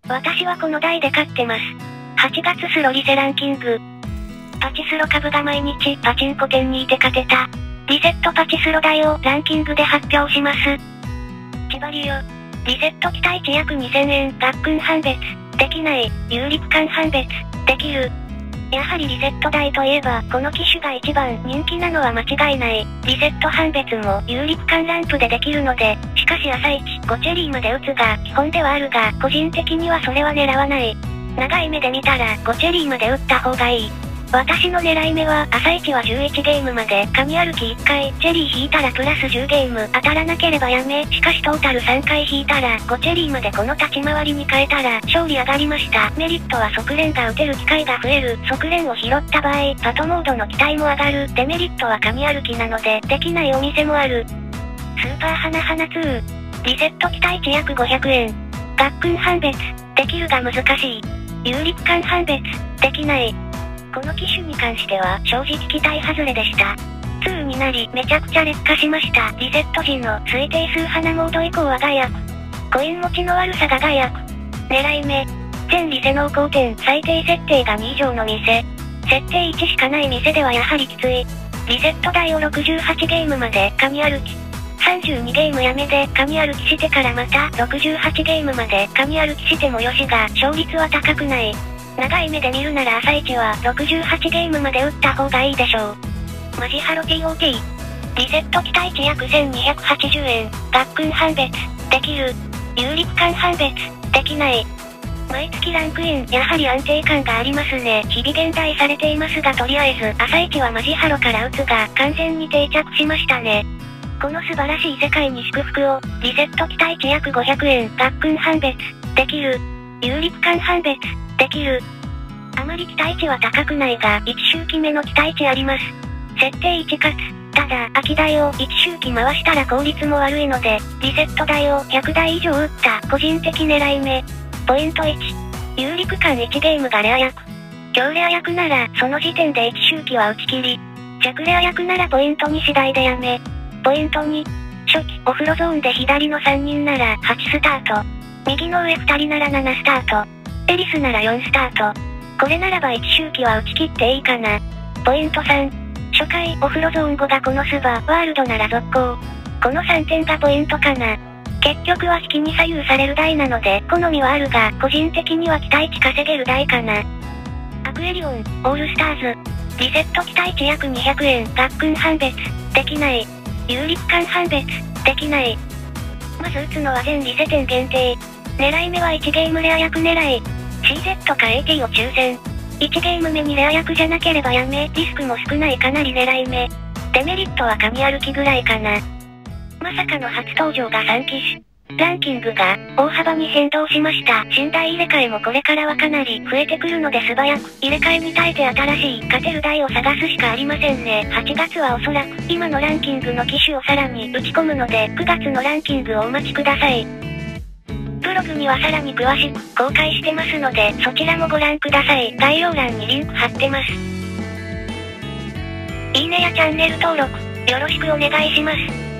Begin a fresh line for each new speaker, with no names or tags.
私はこの台で買ってます。8月スロリセランキング。パチスロ株が毎日パチンコ店にいて勝てた。リセットパチスロ台をランキングで発表します。千葉リオ。リセット期待値約2000円。学訓判別。できない。有力感判別。できる。やはりリセット台といえば、この機種が一番人気なのは間違いない。リセット判別も有力感ランプでできるので、しかし朝一5チェリーまで打つが基本ではあるが、個人的にはそれは狙わない。長い目で見たら5チェリーまで打った方がいい。私の狙い目は朝一は11ゲームまでカニ歩き1回、チェリー引いたらプラス10ゲーム当たらなければやめ、しかしトータル3回引いたら5チェリーまでこの立ち回りに変えたら勝利上がりました。メリットは側連が打てる機会が増える。側連を拾った場合、パトモードの期待も上がる。デメリットはカニ歩きなのでできないお店もある。スーパーハナハナ2。リセット期待値約500円。学訓判別。できるが難しい。有力感判別。できない。この機種に関しては正直期待外れでした。2になりめちゃくちゃ劣化しました。リセット時の推定数花モード以降は害悪。コイン持ちの悪さが害悪。狙い目。全リセ濃厚店最低設定が2以上の店。設定1しかない店ではやはりきつい。リセット台を68ゲームまでカニ歩き。32ゲームやめでカニ歩きしてからまた68ゲームまでカニ歩きしてもよしが勝率は高くない。長い目で見るなら朝一は68ゲームまで打った方がいいでしょう。マジハロ TOT。リセット期待値約1280円。学訓判別。できる。有力感判別。できない。毎月ランクイン。やはり安定感がありますね。日々現代されていますがとりあえず朝一はマジハロから打つが完全に定着しましたね。この素晴らしい世界に祝福を。リセット期待値約500円。学訓判別。できる。有力感判別。できる。あまり期待値は高くないが、1周期目の期待値あります。設定1かつ。ただ、空き台を1周期回したら効率も悪いので、リセット台を100台以上打った個人的狙い目。ポイント1。有力感1ゲームがレア役。強レア役なら、その時点で1周期は打ち切り。弱レア役ならポイント2次第でやめ。ポイント2。初期、お風呂ゾーンで左の3人なら8スタート。右の上2人なら7スタート。エリスなら4スタート。これならば1周期は打ち切っていいかな。ポイント3。初回お風呂ゾーン5がこのスバワールドなら続行。この3点がポイントかな。結局は引きに左右される台なので好みはあるが個人的には期待値稼げる台かな。アクエリオン、オールスターズ。リセット期待値約200円。学訓判別。できない。有力感判別。できない。まず打つのは全リセ店限定。狙い目は1ゲームレア役狙い。CZ か AT を抽選。1ゲーム目にレア役じゃなければやめ、リスクも少ないかなり狙い目。デメリットは神歩きぐらいかな。まさかの初登場が3機種。ランキングが大幅に変動しました。新台入れ替えもこれからはかなり増えてくるので素早く入れ替えに耐えて新しい勝てる台を探すしかありませんね。8月はおそらく今のランキングの機種をさらに打ち込むので9月のランキングをお待ちください。ブログにはさらに詳しく公開してますのでそちらもご覧ください。概要欄にリンク貼ってます。いいねやチャンネル登録よろしくお願いします。